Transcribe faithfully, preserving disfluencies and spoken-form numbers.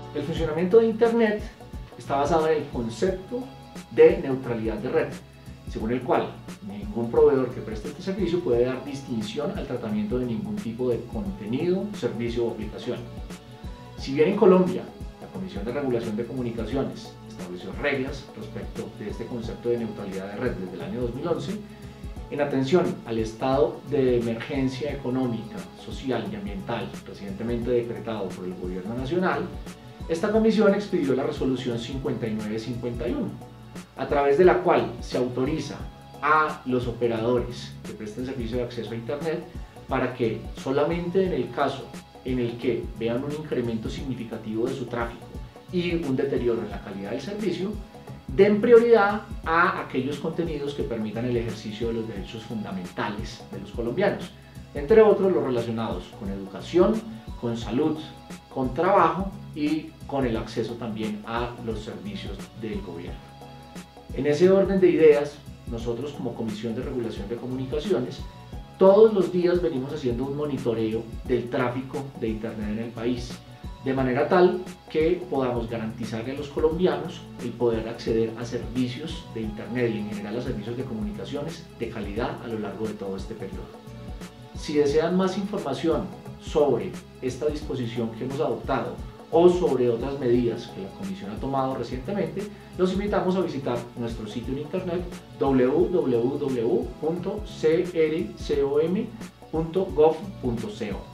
El funcionamiento de Internet está basado en el concepto de neutralidad de red, según el cual ningún proveedor que preste este servicio puede dar distinción al tratamiento de ningún tipo de contenido, servicio o aplicación. Si bien en Colombia la Comisión de Regulación de Comunicaciones estableció reglas respecto de este concepto de neutralidad de red desde el año dos mil once, en atención al estado de emergencia económica, social y ambiental recientemente decretado por el Gobierno Nacional, esta comisión expidió la resolución cincuenta y nueve cincuenta y uno, a través de la cual se autoriza a los operadores que presten servicio de acceso a Internet para que solamente en el caso en el que vean un incremento significativo de su tráfico y un deterioro en la calidad del servicio, den prioridad a aquellos contenidos que permitan el ejercicio de los derechos fundamentales de los colombianos, entre otros los relacionados con educación, con salud, con trabajo y con el acceso también a los servicios del gobierno. En ese orden de ideas, nosotros como Comisión de Regulación de Comunicaciones, todos los días venimos haciendo un monitoreo del tráfico de Internet en el país, de manera tal que podamos garantizarle a los colombianos el poder acceder a servicios de Internet y en general a servicios de comunicaciones de calidad a lo largo de todo este periodo. Si desean más información sobre esta disposición que hemos adoptado o sobre otras medidas que la Comisión ha tomado recientemente, los invitamos a visitar nuestro sitio en internet w w w punto c r com punto gov punto co.